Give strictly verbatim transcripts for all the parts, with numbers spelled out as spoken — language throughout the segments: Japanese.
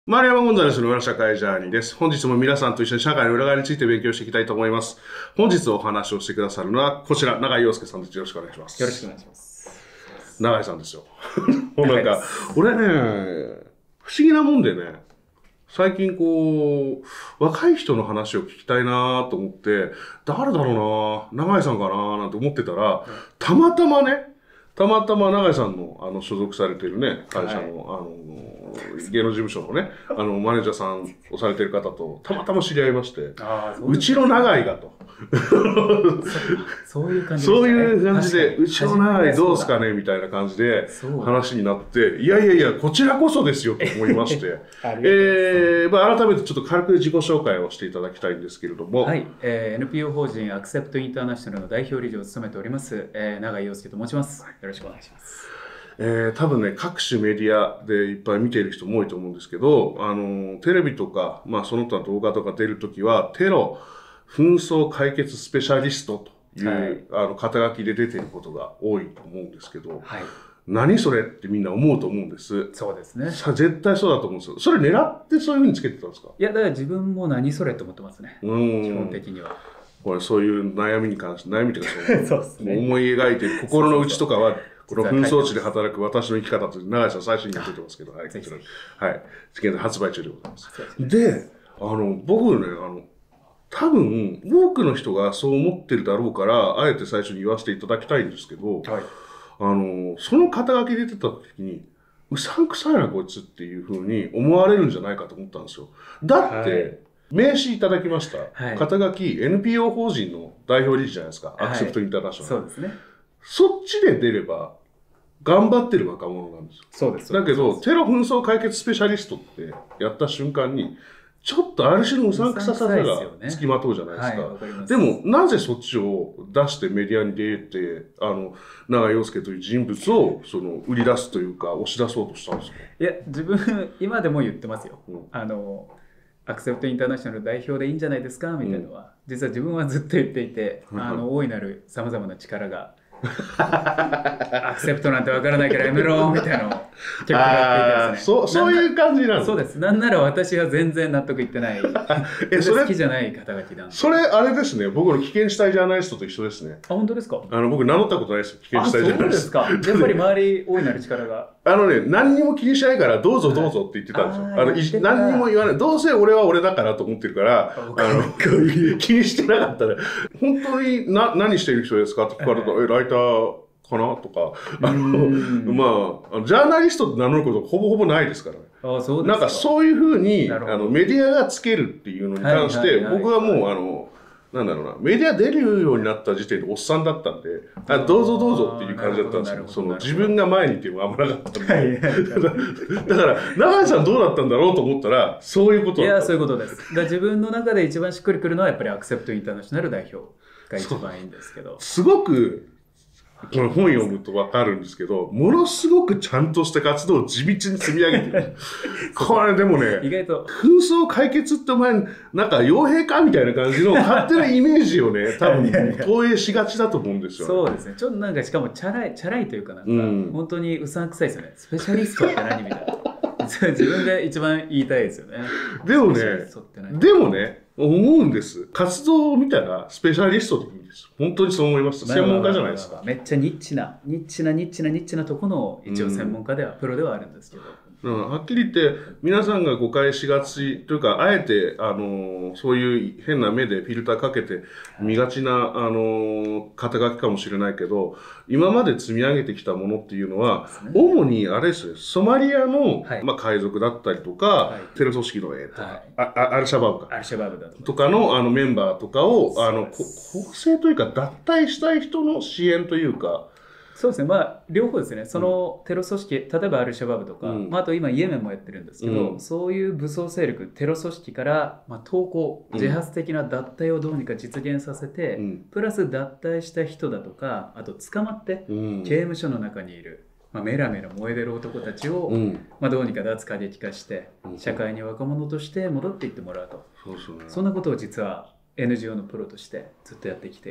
マリアム・ゴンザレスの裏社会ジャーニーです。本日も皆さんと一緒に社会の裏側について勉強していきたいと思います。本日お話をしてくださるのは、こちら、永井陽介さんです。よろしくお願いします。 よろしくお願いします。 永井さんですよ。もうなんか、俺ね、不思議なもんでね、最近こう、若い人の話を聞きたいなと思って、誰だろうな永井さんかななんて思ってたら、たまたまね、たまたま永井さんのあの所属されているね、会社の、はい、あの、芸能事務所のね、あの、マネージャーさんをされている方と、たまたま知り合いまして、あう, うちの永井がと。 そういう感じで、 そういう感じで、うちの永井どうすかねみたいな感じで話になって、いやいやいや、こちらこそですよと思いまして、えー、まあ改めてちょっと軽く自己紹介をしていただきたいんですけれども。 はい、えー、エヌピーオー 法人アクセプトインターナショナルの代表理事を務めております、えー、永井陽介と申します。よろしくお願いします。 えー、多分ね、各種メディアでいっぱい見ている人も多いと思うんですけど、あの、テレビとか、まあその他の動画とか出るときは、テロ、紛争解決スペシャリストという、はい、あの、肩書きで出ていることが多いと思うんですけど、はい、何それってみんな思うと思うんです。 そうですね。 さ絶対そうだと思うんですよ。それ狙ってそういうふうにつけてたんですか？ いや、だから自分も何それって思ってますね。うん基本的には。 これそういう悩みに関して、悩みというかそうですね。 思い描いている心の内とかは、この紛争地で働く私の生き方という永井さん最初に言ってますけど、はい、こちら、はい、現在発売中でございます。で、あの、僕ね、あの、多分、多くの人がそう思ってるだろうから、あえて最初に言わせていただきたいんですけど、はい、あの、その肩書きで出てた時に、うさんくさいなこいつっていう風に思われるんじゃないかと思ったんですよ。だって、はい名刺いただきました。はい、肩書き エヌピーオー 法人の代表理事じゃないですか。はい、アクセプトインターナショナル。 そうですね。 そっちで出れば、頑張ってる若者なんですよ。 そうです。 だけど、テロ紛争解決スペシャリストってやった瞬間に、ちょっとある種のうさんくささが付きまとうじゃないですか。はい、でも、なぜそっちを出してメディアに出て、あの、永井陽介という人物を、その、売り出すというか、押し出そうとしたんですか？ いや、自分、今でも言ってますよ。うん、あの、アクセプトインターナショナル代表でいいんじゃないですかみたいなのは、うん、実は自分はずっと言っていて、あの大いなるさまざまな力がアクセプトなんてわからないからやめろみたいなのを結構やっていてですね。 そう、そういう感じなんです。 そうです。なんなら私は全然納得いってない。え、それ好きじゃない肩書きなんで。 それあれですね。僕の危険死体ジャーナリストと一緒ですね。 あ、本当ですか？ あの僕名乗ったことないです。危険死体ジャーナリスト。 あ、そうですか。やっぱり周り大いなる力が。 あのね、何にも気にしないからどうぞどうぞって言ってたんですよ。はい、あのい何にも言わない。どうせ俺は俺だからと思ってるから、あの気にしてなかったら、本当にな何してる人ですかって聞かれると、え、ライターかなとか、あの、まあ、ジャーナリストって名乗ることほぼほぼないですからね。 ああ、そうですか。 なんかそういうふうに、あの、メディアがつけるっていうのに関して、僕はもう、あの、なんだろうな、メディア出るようになった時点でおっさんだったんで、あどうぞどうぞっていう感じだったんですよ。その自分が前にいてもあんまなかったんで。だから、永井さんどうだったんだろうと思ったら、そういうことだった。 いや、そういうことです。だから自分の中で一番しっくりくるのは、やっぱりアクセプトインターナショナル代表が一番いいんですけど。 すごく、この本読むとわかるんですけど、ものすごくちゃんとした活動を地道に積み上げてる。これでもね、 意外と紛争解決ってお前、なんか傭兵かみたいな感じの勝手なイメージをね、多分投影しがちだと思うんですよ、ね。 そうですね。ちょっとなんかしかもチャラい、チャラいというかなんか、うん、本当にうさんくさいですよね。スペシャリストって何みたいな。自分が一番言いたいですよね。 でもね、でもね、思うんです。活動を見たらスペシャリストでいいんです。本当にそう思いました。専門家じゃないですか。 めっちゃニッチな、ニッチな、ニッチな、ニッチなとこの一応専門家では、うん、プロではあるんですけど。 うん、はっきり言って、皆さんが誤解しがちというか、あえて、あのー、そういう変な目でフィルターかけて見がちな、あのー、肩書きかもしれないけど、今まで積み上げてきたものっていうのは、ね、主にあれですよ、ソマリアの、はい、まあ、海賊だったりとか、はい、テロ組織の、えーとはい、あアルシャバブか。 アルシャバブだとかの、あの、メンバーとかを、あの、構成というか、脱退したい人の支援というか、 そうですね、まあ、両方ですね、そのテロ組織、例えばアルシャバブとか、うんまあ、あと今、イエメンもやってるんですけど、うん、そういう武装勢力、テロ組織から、まあ、投降、自発的な脱退をどうにか実現させて、うん、プラス脱退した人だとか、あと捕まって、うん、刑務所の中にいる、まあ、メラメラ燃えてる男たちを、うんまあ、どうにか脱過激化して、社会に若者として戻っていってもらうと、 そうそうね、 そんなことを実は エヌジーオー のプロとしてずっとやってきている。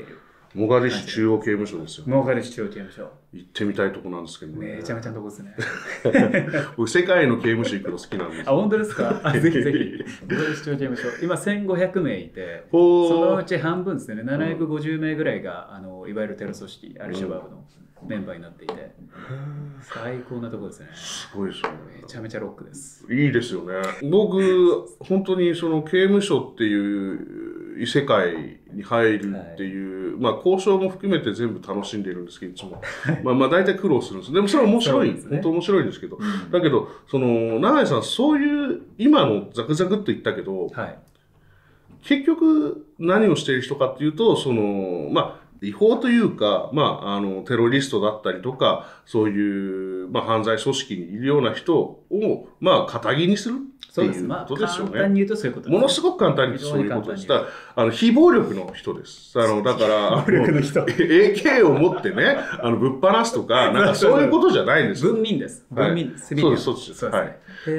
モガディシュ中央刑務所ですよ。 モガディシュ中央刑務所。 行ってみたいとこなんですけどね。めちゃめちゃのとこですね。 僕、世界の刑務所行くの好きなんです。 あ、本当ですか？あ、ぜひぜひ。モガディシュ中央刑務所。今せんごひゃくめいいて、そのうち半分ですね、ななひゃくごじゅうめいぐらいが、あのいわゆるテロ組織、アルシャバーブのメンバーになっていて、最高なとこですね。 すごいですよね。 めちゃめちゃロックです。 いいですよね。僕、本当にその刑務所っていう異世界に入るっていう、はい、まあ交渉も含めて全部楽しんでいるんですけど、いつも。まあまあ大体苦労するんです。でもそれは面白い、ね、本当面白いんですけど。うん、だけど、その、永井さん、そういう、今のザクザクっと言ったけど、はい、結局何をしている人かっていうと、その、まあ、違法というか、まあ、あの、テロリストだったりとか、そういう、まあ、犯罪組織にいるような人を、まあ、肩着にするっていうことですよね。 簡単に言うとそういうことです、 ね。ものすごく簡単に言うとそういうことです。だあの、非暴力の人です。あの、だから、 非暴力の人。 エーケー を持ってね、あの、ぶっ放すとか、なんかそういうことじゃないんですよ。 文民です。文民です。 そうです、そうです。はい。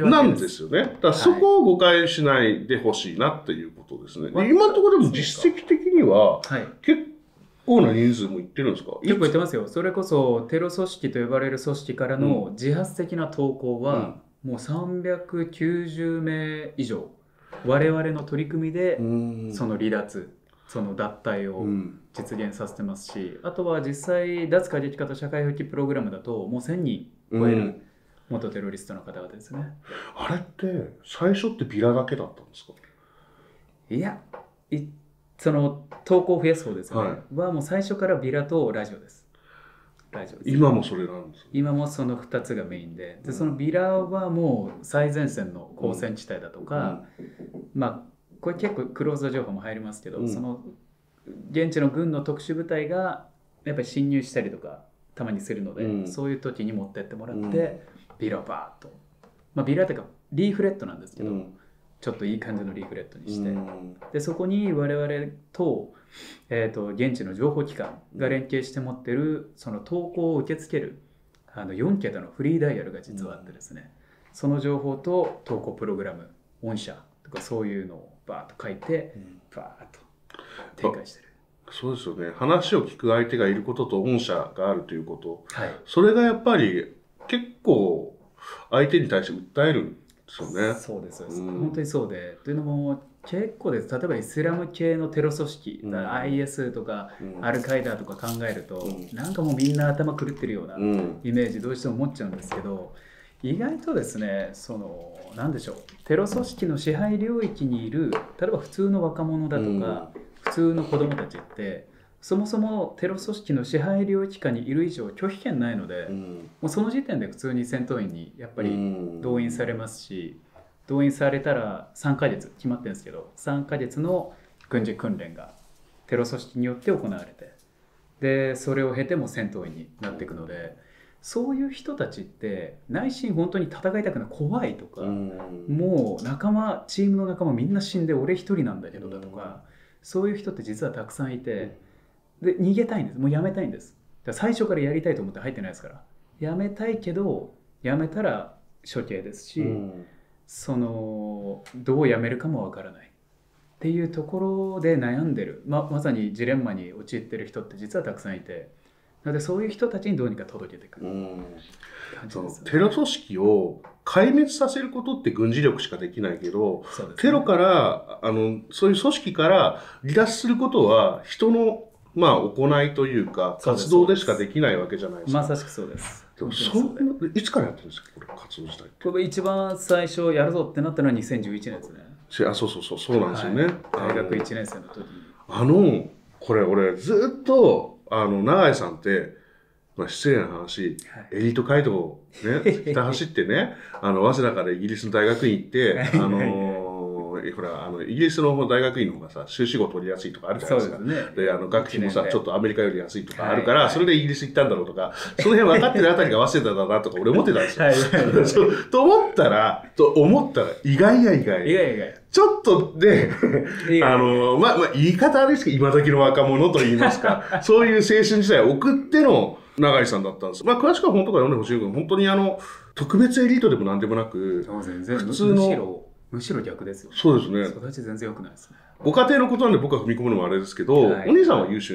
なんですよね。だからそこを誤解しないでほしいなっていうことですね。はい、今のところでも実績的には、結構、結構な人数もいってるんですか？ 結構いってますよ。それこそテロ組織と呼ばれる組織からの自発的な投稿はもうさんびゃくきゅうじゅうめい以上、我々の取り組みでその離脱、その脱退を実現させてますし、あとは実際脱過激化と社会復帰プログラムだともうせんにん超える元テロリストの方々ですね。 あれって最初ってビラだけだったんですか？ いや、いその投稿を増やす方ですよね、はい、はもう最初からビラとラジオです。ラジオです。 今もそれなんです、ね、 今もそのふたつがメインで、でそのビラはもう最前線の交戦地帯だとか、うん、まあこれ結構クローズド情報も入りますけど、うん、その現地の軍の特殊部隊がやっぱり侵入したりとかたまにするので、うん、そういう時に持ってってもらって、うん、ビラをバーッと、まあ、ビラっていうかリーフレットなんですけど、うんちょっといい感じのリーフレットにして、でそこに我々と、えーと、現地の情報機関が連携して持ってるその投稿を受け付けるあのよんけたのフリーダイヤルが実はあってですね、その情報と投稿プログラム、御社とかそういうのをバーッと書いて、バーッと展開してる。 そうですよね。話を聞く相手がいることと御社があるということ、 はい、 それがやっぱり結構相手に対して訴える。そうね、 そうですそうです、うん、本当にそうで、というのも結構です。例えばイスラム系のテロ組織、うん、アイエス とか、うん、アルカイダとか考えると、うん、なんかもうみんな頭狂ってるようなイメージどうしても持っちゃうんですけど、意外とですね、そのなんでしょう、テロ組織の支配領域にいる例えば普通の若者だとか、うん、普通の子供たちってそもそもテロ組織の支配領域下にいる以上拒否権ないので、うん、もうその時点で普通に戦闘員にやっぱり動員されますし、うん、動員されたらさんかげつ決まってるんですけど、さんかげつの軍事訓練がテロ組織によって行われて、でそれを経ても戦闘員になっていくので、そういう人たちって内心本当に戦いたくない、怖いとか、うん、もう仲間チームの仲間みんな死んで俺一人なんだけどだとか、うん、そういう人って実はたくさんいて、で逃げたいんです。もうやめたいんです。だから最初からやりたいと思って入ってないですから。やめたいけどやめたら処刑ですし、うん、そのどうやめるかもわからないっていうところで悩んでる、ま、まさにジレンマに陥ってる人って実はたくさんいて、なのでそういう人たちにどうにか届けていく感じです、 ね、テロ組織を壊滅させることって軍事力しかできないけど、ね、テロからあのそういう組織から離脱することは人のまあ行いというか活動でしかできないわけじゃないですか。 まさしくそうです。 でもそんないつからやってるんですか、これ活動自体って。 これ一番最初やるぞってなったのはにせんじゅういちねんですね。 あ、そうそうそうそうなんですよね。 はい、大学いちねん生の時に。 あのこれ俺ずっとあの永井さんって、まあ、失礼な話、はい、エリート街道をねひた走ってねあの早稲田からイギリスの大学院行ってあのーほらあのイギリスの大学院の方がさ修士号取りやすいとかあるじゃないですか。 で、ね、 であの学費もさちょっとアメリカより安いとかあるから、はいはい、それでイギリス行ったんだろうとかその辺分かってるあたりが早稲田だなとか俺思ってたんですよ。はいはいはい、と思ったらと思ったら意外や意外意外意外ちょっとであのまあまあ言い方あれですけど今時の若者と言いますかそういう青春時代を送っての永井さんだったんです。まあ詳しくは本とか読んでほしいけど本当にあの特別エリートでもなんでもなく全然普通のむしろ逆ですよ。 そうですね。 育ち全然良くないですね。 ご家庭のことなんで僕は踏み込むのもあれですけど、はい、お兄さんは優秀だっ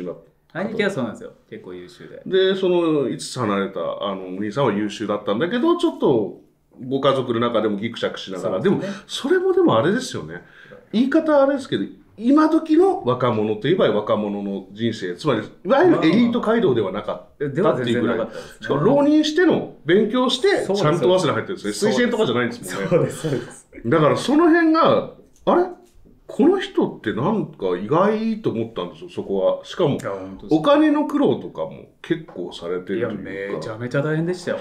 兄貴はそうなんですよ。結構優秀で。 で、そのいつつ離れたあのお兄さんは優秀だったんだけど、ちょっとご家族の中でもギクシャクしながら、で,、ね、でもそれもでもあれですよね。言い方はあれですけど、今時の若者といえば若者の人生、つまりいわゆるエリート街道ではなかったっていうぐらい、しかも浪人しての勉強してちゃんと早稲田入ってるんですね。推薦とかじゃないんですもんね。 そうですそうです。 だからその辺があれこの人ってなんか意外と思ったんですよ、そこは。しかもお金の苦労とかも結構されてるというか。 いやめちゃめちゃ大変でしたよ。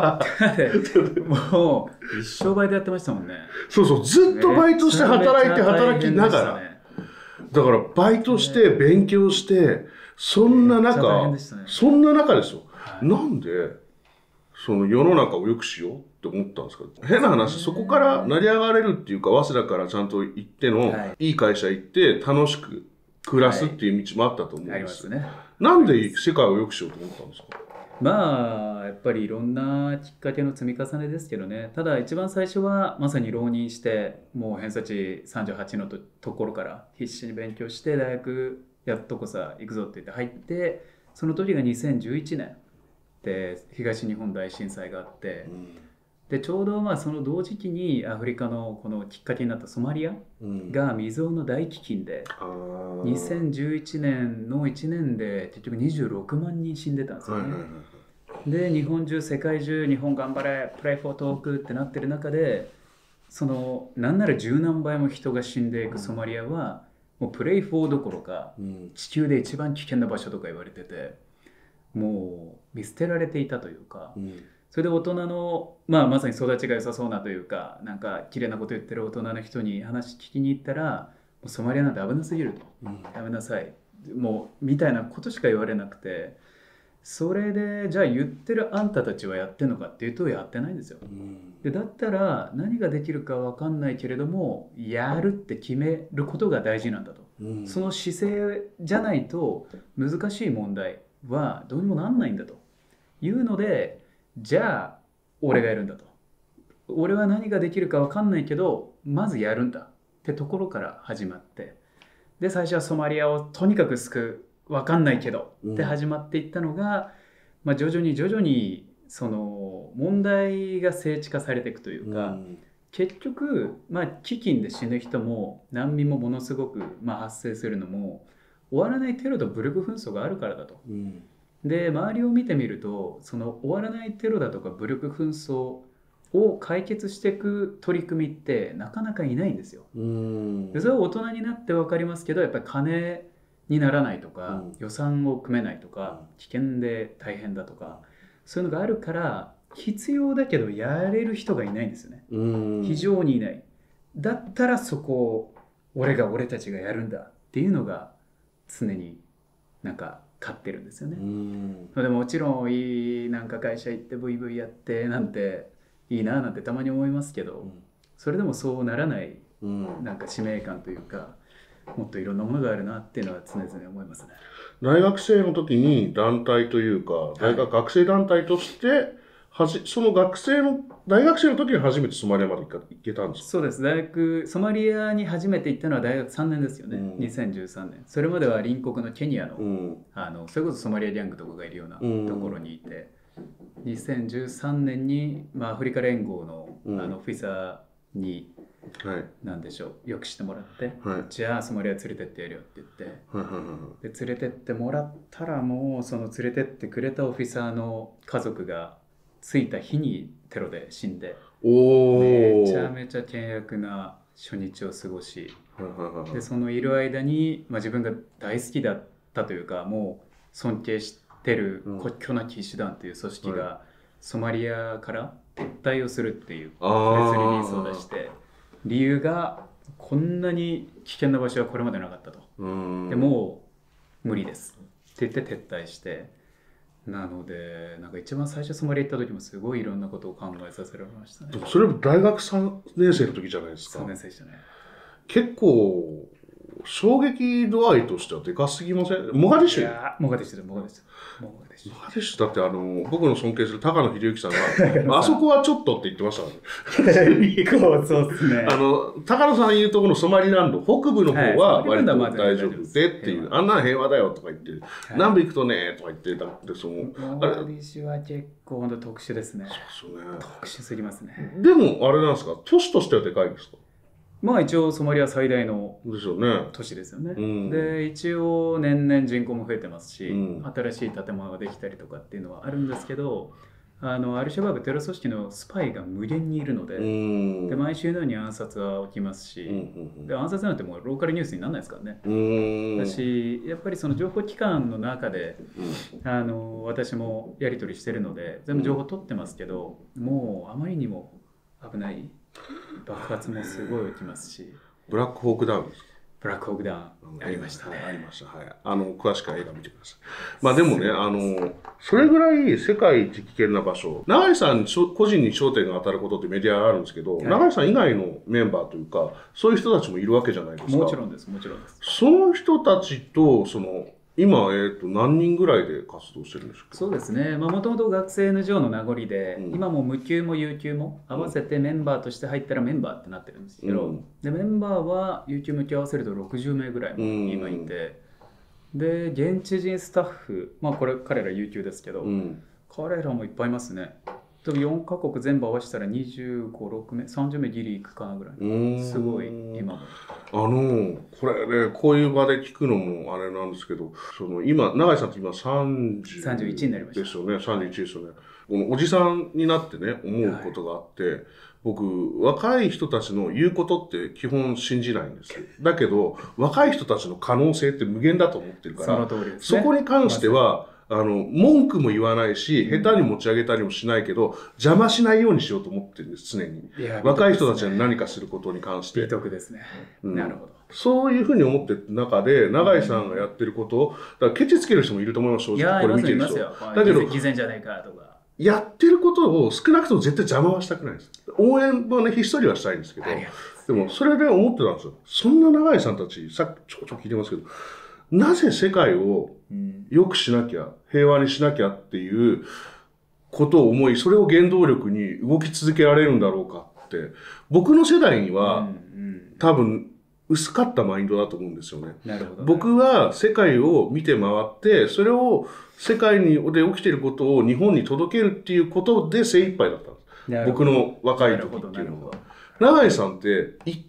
もう一生バイトやってましたもんね。 そうそう、ずっとバイトして働いて働きながら、ね、だからバイトして勉強してそんな中、ね、そんな中ですよ、はい、なんでその世の中を良くしようって思ったんですか。変な話、そこから成り上がれるっていうか、早稲田からちゃんと行っての、はい、いい会社行って楽しく暮らすっていう道もあったと思うんです。はい、ありますね。なんで世界を良くしようと思ったんですか。 まあやっぱりいろんなきっかけの積み重ねですけどね。ただ一番最初はまさに浪人してもう偏差値さんじゅうはちの と, ところから必死に勉強して大学やっとこさ行くぞって言って入って、その時がにせんじゅういちねんで東日本大震災があって、うん、でちょうどまあその同時期にアフリカのこのきっかけになったソマリアが未曾有の大飢饉で、うん、にせんじゅういちねんのいちねんで結局にじゅうろくまんにん死んでたんですよね。で日本中世界中日本頑張れプレイフォートークってなってる中で、そのなんなら十何倍も人が死んでいくソマリアはもうプレイフォーどころか、うん、地球で一番危険な場所とか言われてて、もう見捨てられていたというか、うん、それで大人の、まあ、まさに育ちが良さそうなというか、なんか綺麗なこと言ってる大人の人に話聞きに行ったら、もうソマリアなんて危なすぎると、うん、やめなさいもうみたいなことしか言われなくて、それでじゃあ言ってるあんたたちはやってんのかっていうとやってないんですよ、うん、でだったら何ができるか分かんないけれどもやるって決めることが大事なんだと、うん、その姿勢じゃないと難しい問題はどうにもなんないんだというので、じゃあ俺がやるんだと、俺は何ができるか分かんないけどまずやるんだってところから始まって、で最初はソマリアをとにかく救う、分かんないけどって始まっていったのが、まあ、徐々に徐々にその問題が聖地化されていくというか、うん、結局、まあ、飢饉で死ぬ人も難民もものすごく、まあ、発生するのも終わらないテロと武力紛争があるからだと、うん、で周りを見てみるとその終わらないテロだとか武力紛争を解決していく取り組みってなかなかいないんですよ、うん、でそれは大人になって分かりますけど、やっぱり金にならないとか、うん、予算を組めないとか、危険で大変だとか、そういうのがあるから必要だけどやれる人がいないんですよね、うん、非常にいない。だったらそこを俺が俺たちがやるんだっていうのが常になんか勝ってるんですよね、うん、でもちろんいいなんか会社行ってブイブイやってなんていいななんてたまに思いますけど、うん、それでもそうならない、うん、なんか使命感というか、もっといろんなものがあるなっていうのは常々思いますね。 大学生の時に団体というか、大学学生団体としてはじその学生の大学生の時に初めてソマリアまで行けたんですか。 そうです。大学ソマリアに初めて行ったのは大学さんねんですよね、うん、にせんじゅうさんねん。それまでは隣国のケニアの、うん、あのそれこそソマリアギャングとかがいるようなところにいて、うん、にせんじゅうさんねんに、まあ、アフリカ連合の、うん、あのオフィサーに、はい、なんでしょうよくしてもらって、はい、じゃあソマリア連れてってやるよって言って、はいはいはい、で連れてってもらったら、もうその連れてってくれたオフィサーの家族が着いた日にテロで死んで、おめちゃめちゃ険悪な初日を過ごし、でそのいる間に、まあ、自分が大好きだったというかもう尊敬してる国境なき医師団という組織が、はい、ソマリアから撤退をするっていうプレスリリースを出して、理由がこんなに危険な場所はこれまでなかったと、でもう無理ですって言って撤退して、なのでなんか一番最初ソマリア行った時もすごいいろんなことを考えさせられましたね。 でもそれも大学さんねん生の時じゃないですか。さんねん生でしたね。結構、あの、ソマリア衝撃度合いとしてはでかすぎません？モガディッシュ。 いやモガディッシュでモガディッシュ。モガディッシュ。 モガディッシュだってあの僕の尊敬する高野秀之さんがあそこはちょっとって言ってましたからね。 結構そうですね。 あの高野さん言うところのソマリランド北部の方は割と大丈夫でっていう、あんな平和だよとか言って、南部行くとねとか言ってたんで、そのモガディッシュは結構本当特殊ですね。 そうですね。 特殊すぎますね。 でもあれなんですか、都市としてはでかいんですか？ まあ一応ソマリア最大のですよね。 都市ですよね。 うん、 で一応年々人口も増えてますし、 うん、 新しい建物ができたりとかっていうのはあるんですけど、あのアルシャバーブテロ組織のスパイが無限にいるので、うん、で毎週のように暗殺は起きますし、うん、で暗殺なんてもうローカルニュースにならないですからね。うん、だしやっぱりその情報機関の中で、うん、あの私もやり取りしてるので全部情報取ってますけど、うん、もうあまりにも危ない。爆発もすごい起きますし。 ブラックホークダウンですか？ ブラックホークダウンありましたね。 ありました。はい。あの詳しくは映画見てください。まあでもね、あのそれぐらい世界一危険な場所。永井さん個人に焦点が当たることってメディアがあるんですけど、はい、永井さん以外のメンバーというかそういう人たちもいるわけじゃないですか。 もちろんです。もちろんです。 その人たちとその今、えー、と何人ぐらいで活動してるんですか？ そうですね、もともと学生 エヌジーオー の名残で、うん、今も無給も有給も合わせてメンバーとして入ったらメンバーってなってるんですけど、うん、でメンバーは有給無給合わせるとろくじゅうめいぐらいも今いて、うん、で現地人スタッフ、まあこれ彼ら有給ですけど、うん、彼らもいっぱいいますね。よんカ国全部合わせたらにじゅうご、ろくめい、さんじゅうめいギリいくかなぐらい。すごい、今も。 あの、これね、こういう場で聞くのもあれなんですけど、その今、永井さんって今さんじゅう、 さんじゅういちになりました。 ですよね、さんじゅういちですよね。このおじさんになってね、思うことがあって、はい、僕、若い人たちの言うことって基本信じないんですよ。だけど、若い人たちの可能性って無限だと思ってるから、 その通りですね。 そこに関しては、あの、文句も言わないし、下手に持ち上げたりもしないけど、邪魔しないようにしようと思ってるんです、常に。若い人たちに何かすることに関して。 美徳ですね。うん、なるほど。 そういうふうに思ってる中で、永井さんがやってることを、だからケチつける人もいると思います、正直。これ見てる人。 だけど、偽善じゃないかとか。 やってることを少なくとも絶対邪魔はしたくないです。応援はね、ひっそりはしたいんですけど、でもそれで思ってたんですよ。そんな永井さんたち、さっきちょこちょこ聞いてますけど、なぜ世界を良くしなきゃ、平和にしなきゃっていうことを思い、それを原動力に動き続けられるんだろうかって、僕の世代には多分薄かったマインドだと思うんですよね。 なるほどね。 僕は世界を見て回って、それを世界にで起きていることを日本に届けるっていうことで精一杯だったんです。僕の若い時っていうのは。永井さんって行って、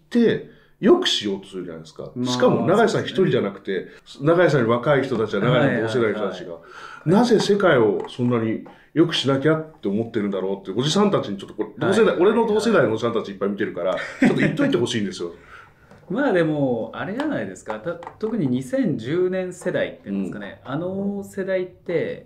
よくしようとするじゃないですか。しかも永井さん一人じゃなくて、永井さんに若い人たちや永井さん同世代の人たちが、なぜ世界をそんなによくしなきゃって思ってるんだろうって、おじさんたちにちょっとこれ、同世代、俺の同世代のおじさんたちいっぱい見てるから、ちょっと言っといてほしいんですよ。 まあでも、あれじゃないですか。た特ににせんじゅうねん世代っていうんですかね。うん、あの世代って、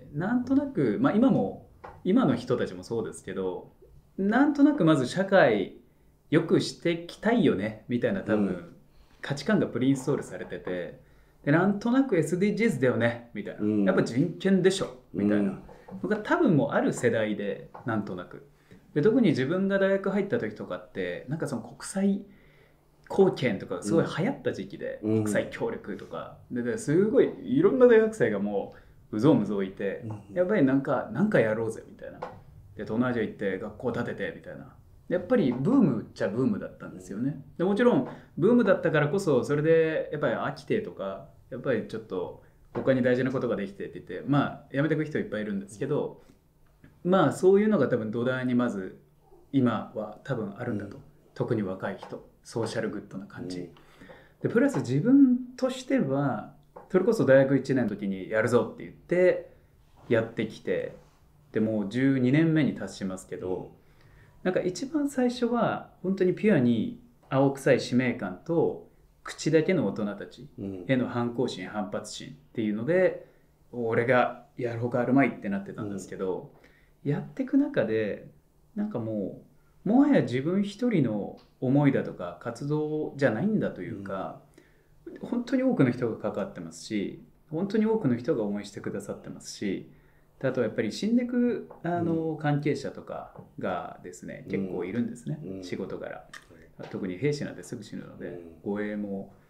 なんとなく、まあ今も、今の人たちもそうですけど、なんとなくまず社会、よくしていきたいよねみたいな多分、うん、価値観がプリインストールされてて、でなんとなく エスディージーズ だよねみたいな、うん、やっぱ人権でしょみたいな、うん、僕は多分もうある世代でなんとなくで、特に自分が大学入った時とかってなんかその国際貢献とかすごい流行った時期で、うん、国際協力とかでですごいいろんな大学生がもううぞうむぞういて、うん、やっぱりなんかなんかやろうぜみたいな、で東南アジア行って学校建ててみたいな、やっぱりブームっちゃブームだったんですよね。でもちろんブームだったからこそそれでやっぱり飽きてとかやっぱりちょっと他に大事なことができてって言ってまあやめていく人いっぱいいるんですけど、まあそういうのが多分土台にまず今は多分あるんだと、うん、特に若い人ソーシャルグッドな感じ、うん、でプラス自分としてはそれこそ大学いちねんの時にやるぞって言ってやってきて、でもうじゅうにねんめに達しますけど、なんか一番最初は本当にピュアに青臭い使命感と口だけの大人たちへの反抗心、反発心っていうので俺がやるほかあるまいってなってたんですけど、うん、やっていく中でなんかもうもはや自分一人の思いだとか活動じゃないんだというか、うん、本当に多くの人が関わってますし、本当に多くの人が応援してくださってますし、あとはやっぱり死んでいくあの関係者とかがですね、結構いるんですね、うん、仕事柄、特に兵士なんてすぐ死ぬので、うん、護衛も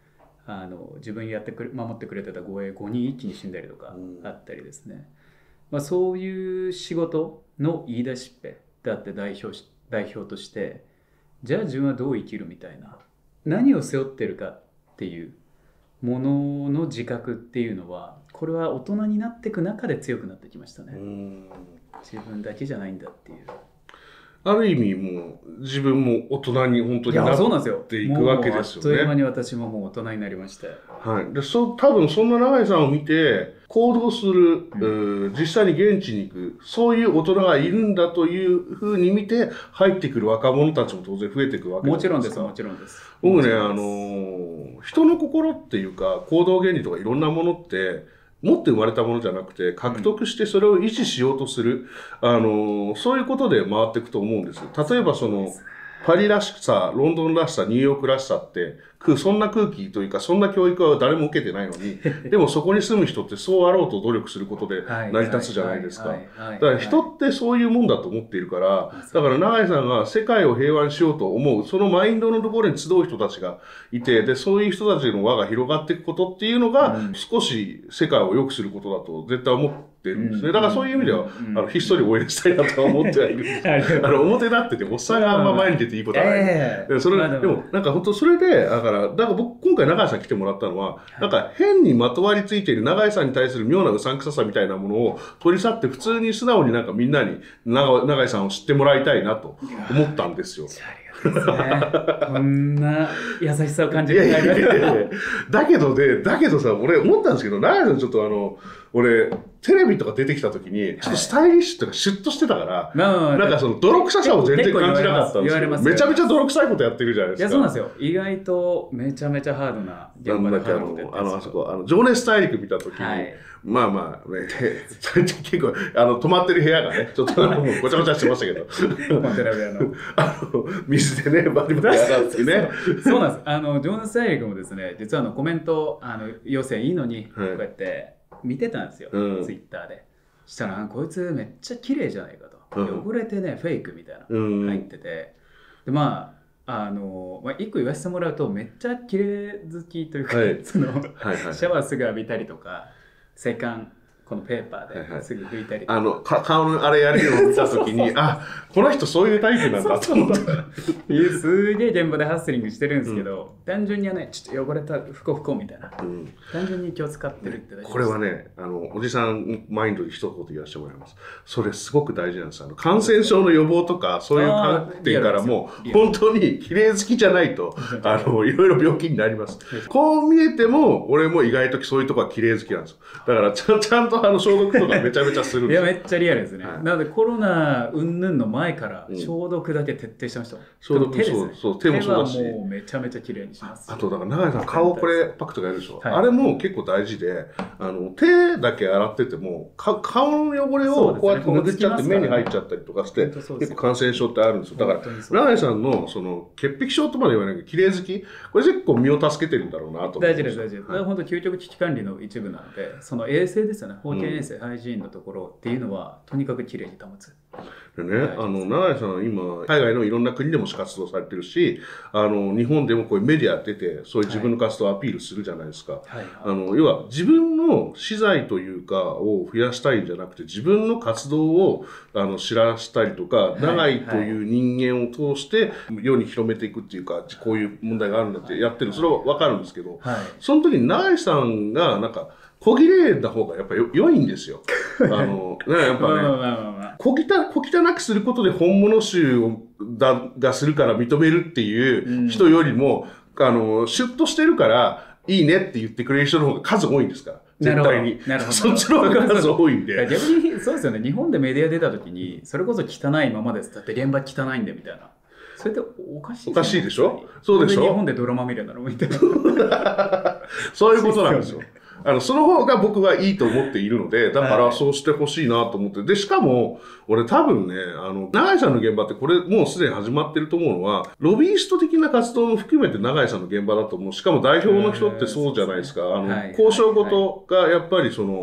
あの自分やってくれ守ってくれてた護衛ごにん一気に死んだりとかあったりですね、まあ、そういう仕事の言い出しっぺだって代表し代表として、じゃあ自分はどう生きるみたいな、何を背負ってるかっていうものの自覚っていうのは、これは大人になっていく中で強くなってきましたね。自分だけじゃないんだっていう。 ある意味もう自分も大人に本当になっていくわけですよね。あっという間に私ももう大人になりました。 はい。で、そ多分そんな永井さんを見て行動する、うん、実際に現地に行く、そういう大人がいるんだというふうに見て入ってくる若者たちも当然増えていくわけです。 もちろんです、もちろんです。 僕ね、あの人の心っていうか行動原理とかいろんなものって持って生まれたものじゃなくて、獲得してそれを維持しようとする、うん、あの、そういうことで回っていくと思うんです。例えばその、パリらしさ、ロンドンらしさ、ニューヨークらしさって、そんな空気というか、そんな教育は誰も受けてないのに、でもそこに住む人ってそうあろうと努力することで成り立つじゃないですか。だから人ってそういうもんだと思っているから、だから永井さんが世界を平和にしようと思う、そのマインドのところに集う人たちがいて、で、そういう人たちの輪が広がっていくことっていうのが、少し世界を良くすることだと絶対思ってるんですね。だからそういう意味では、あの、ひっそり応援したいなとは思ってはいるんですあの、表立ってて、おっさんがあんま前に出ていいことはない。えー、それ、でも、なんか本当それで、だから、だから僕、今回永井さん来てもらったのは、なんか変にまとわりついている永井さんに対する妙なうさんくささみたいなものを取り去って、普通に素直になんかみんなに永井さんを知ってもらいたいなと思ったんですよ。 ですね、こんな優しさを感じる。 だけどね、だけどさ、俺思ったんですけど、永井さんちょっとあの、俺、テレビとか出てきた時に、ちょっとスタイリッシュとかシュッとしてたから、はい、なんかその泥臭さを全然感じなかったんですけど、めちゃめちゃ泥臭いことやってるじゃないですか。 いや、そうなんですよ。意外とめちゃめちゃハードな現場でハードなことやってるんですよ。 あの、あそこ、あの、情熱大陸見た時に、はい、まあまあ、ね、結構、あの、泊まってる部屋がね、ちょっとあの、ごちゃごちゃしてましたけど、あの、水でね、バリバリ洗ってね。 そうなんです。あの、情熱大陸もですね、実はあの、コメント、あの、要請いいのに、こうやって、見てたんですよ、うん、ツイッターで。したら、こいつめっちゃ綺麗じゃないかと。うん、汚れてね、フェイクみたいな、入ってて。で、まあ、あの、まあ、一個言わせてもらうと、めっちゃ綺麗好きというか、はい、その、はいはい、シャワーすぐ浴びたりとか、セカン、このペーパーですぐ拭いたりとか。 はいはい、あの、か顔のあれやるのを見たときに、あ、この人そういうタイプなんだと思った。 すげえ現場でハッスリングしてるんですけど、うん、単純にはね、ちょっと汚れたふこふこみたいな、うん。単純に気を使ってるって大事です。 これはね、あの、おじさんマインドに一言言わせてもらいます。それすごく大事なんです。あの、感染症の予防とか、そういう観点からも、本当に綺麗好きじゃないと、あの、いろいろ病気になります。こう見えても、俺も意外とそういうとこは綺麗好きなんですよ。だからちゃ、ちゃんとあの消毒とかめちゃめちゃするんですよ。 いや、めっちゃリアルですね。はい、なのでコロナ云々の前から消毒だけ徹底してました。うん、 消毒、手ですね。そう、そう、手もそうだし。 手はもうめちゃめちゃ綺麗にします。 あと、だから永井さん、顔これパックとかやるでしょ。はい、あれも結構大事で、あの、手だけ洗ってても、か顔の汚れをこうやって抜けちゃって目に入っちゃったりとかして、結構感染症ってあるんですよ。だから、永井さんの、その、潔癖症とまで言わないけど、綺麗好き、これ結構身を助けてるんだろうなと思って。 大事です、大事です。これは本当究極危機管理の一部なので、その衛生ですよね。保健衛生、うん、ハイジーンのところっていうのは、とにかく綺麗に保つ。 でね、あの、永井さん今、海外のいろんな国でも活動されてるし、あの、日本でもこういうメディア出て、そういう自分の活動をアピールするじゃないですか。はいはい、あの、要は自分の資材というかを増やしたいんじゃなくて、自分の活動をあの知らしたりとか、はい、永井という人間を通して世に広めていくっていうか、こういう問題があるんだってやってる。それはわかるんですけど、はい、その時に永井さんがなんか、小綺麗な方がやっぱり良いんですよ。あの、ね、やっぱね、小汚、小汚くすることで本物集をだがするから認めるっていう人よりも、うん、あの、シュッとしてるからいいねって言ってくれる人の方が数多いんですから。絶対に。なるほど。そっちの方が数多いんで。 逆に、そうですよね。日本でメディア出た時に、それこそ汚いままです。だって現場汚いんでみたいな。それっておかしい、 ね、おかしいでしょ？そうでしょ？ 日本で泥まみれなのみたいな。 そういうことなんですよ。あの、その方が僕はいいと思っているので、だからそうしてほしいなと思って。で、しかも、俺多分ね、あの、永井さんの現場ってこれもうすでに始まってると思うのは、ロビースト的な活動も含めて永井さんの現場だと思う。しかも代表の人ってそうじゃないですか。あの、交渉事がやっぱりその、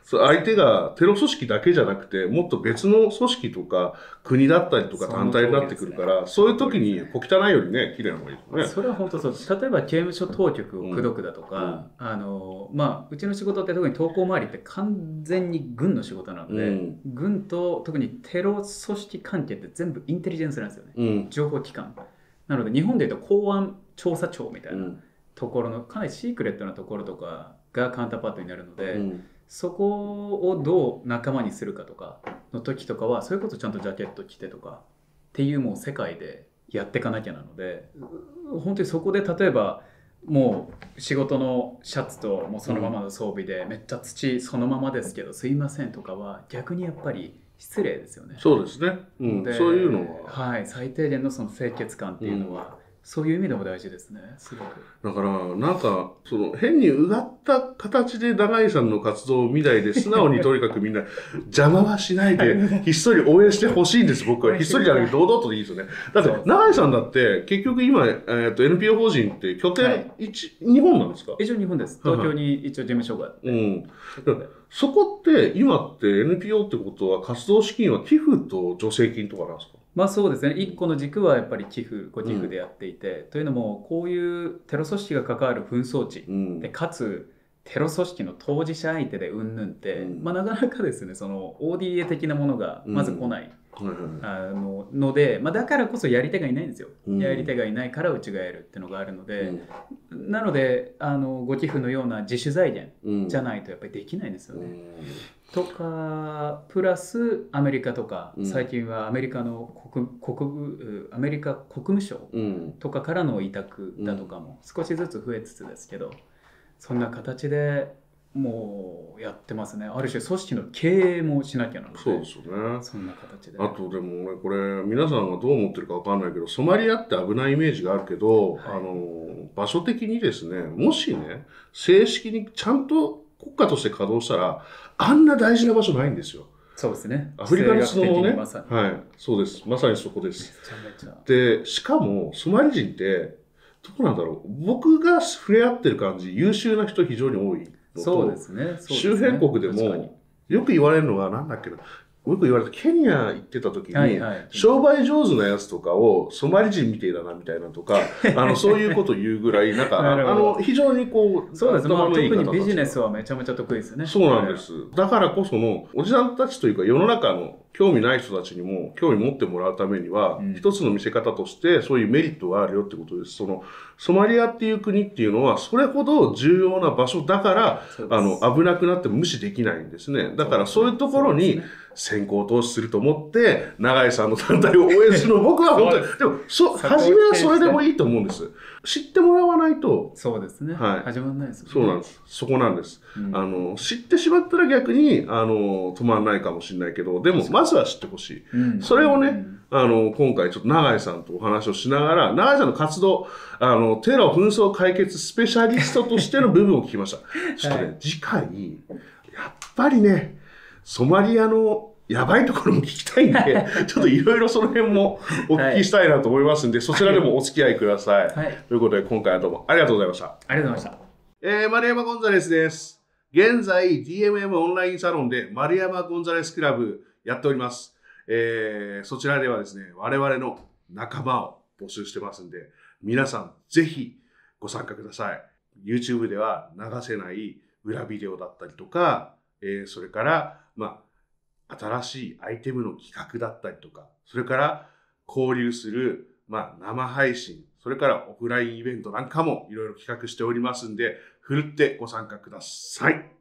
そう相手がテロ組織だけじゃなくて、もっと別の組織とか国だったりとか団体になってくるから、そういう時に小汚いよりね、綺麗な方がいいですね。 それは本当そう。例えば刑務所当局を口説くだとか、うん、あのまあうちの仕事って特に投稿周りって完全に軍の仕事なので、うん、軍と特にテロ組織関係って全部インテリジェンスなんですよね。うん、情報機関。なので日本でいうと公安調査庁みたいなところのかなりシークレットなところとかがカウンターパートになるので。うん、そこをどう仲間にするかとかの時とかはそれこそちゃんとジャケット着てとかっていうもう世界でやっていかなきゃなので、本当にそこで例えばもう仕事のシャツともうそのままの装備でめっちゃ土そのままですけどすいませんとかは逆にやっぱり失礼ですよね。 そうですね、うん、そういうのは、 はい、最低限のその清潔感っていうのは、うん、そういう意味でも大事ですね。すごく。 だからなんかその変にうがった形で永井さんの活動を見ないで素直にとにかくみんな邪魔はしないでひっそり応援してほしいんです。僕はひっそりじゃなくて堂々とでいいですよね。だって永井さんだって結局今、えー、と エヌピーオー 法人って拠点、はい、日本なんですか？ 一応日本です。東京に一応事務所があって、 うん、そこって今って エヌピーオー ってことは活動資金は寄付と助成金とかなんですか？ まあそうですね。一個の軸はやっぱり寄付、ご寄付でやっていて、うん、というのもこういうテロ組織が関わる紛争地、うん、でかつテロ組織の当事者相手でうんぬんって、うん、まあなかなかですね、その オーディーエー 的なものがまず来ない、うん、あのので、まあ、だからこそやり手がいないんですよ。うん、やり手がいないからうちがやるっていうのがあるので、うん、なのであのご寄付のような自主財源じゃないとやっぱりできないんですよね。うん、とかプラスアメリカとか、うん、最近はアメリカの 国, 国アメリカ国務省とかからの委託だとかも少しずつ増えつつですけど、そんな形でもうやってますね。ある種組織の経営もしなきゃなので。 そうですよね。 そんな形で。 あとでもこれ皆さんがどう思ってるかわかんないけど、ソマリアって危ないイメージがあるけど、はい、あの場所的にですね、もしね正式にちゃんと国家として稼働したらあんな大事な場所ないんですよ。 そうですね。 アフリカの角のね、まさに、はい、そうです。まさにそこです。めちゃめちゃで、しかもソマリ人ってどうなんだろう。僕が触れ合ってる感じ、優秀な人非常に多いのと、 そうですね。そうですね。 周辺国でもよく言われるのがなんだっけな。よく言われたケニア行ってた時に、はいはい、商売上手なやつとかをソマリ人みてえだなみたいなとかあのそういうこと言うぐらいなんかあの非常にこうそうです、まあ、特にビジネスはめちゃめちゃ得意ですよね。 そうなんです。だからこそのおじさんたちというか世の中の興味ない人たちにも興味持ってもらうためには、うん、一つの見せ方としてそういうメリットがあるよってことです。そのソマリアっていう国っていうのはそれほど重要な場所だからあの危なくなって無視できないんですね。だからそういうところに先行投資すると思って永井さんの団体を応援するの僕は本当にでもそ初めはそれでもいいと思うんです。知ってもらわないとそうですね、はい、始まらないですよね。 そうなんです。そこなんです、うん、あの知ってしまったら逆にあの止まらないかもしれないけどでもまずは知ってほしい、うん、それをね、うん、あの今回ちょっと永井さんとお話をしながら永井さんの活動あのテロ紛争解決スペシャリストとしての部分を聞きましたちょっとね、はい、次回やっぱりねソマリアのやばいところも聞きたいんで、ちょっといろいろその辺もお聞きしたいなと思いますんで、はい、そちらでもお付き合いください、はい。ということで今回はどうもありがとうございました。 ありがとうございました。 えー、丸山ゴンザレスです。現在 ディーエムエム オンラインサロンで丸山ゴンザレスクラブやっております。えー、そちらではですね、我々の仲間を募集してますんで、皆さんぜひご参加ください。YouTube では流せない裏ビデオだったりとか、えー、それからまあ新しいアイテムの企画だったりとか、それから交流する、まあ、生配信、それからオフラインイベントなんかもいろいろ企画しておりますんで、ふるってご参加ください。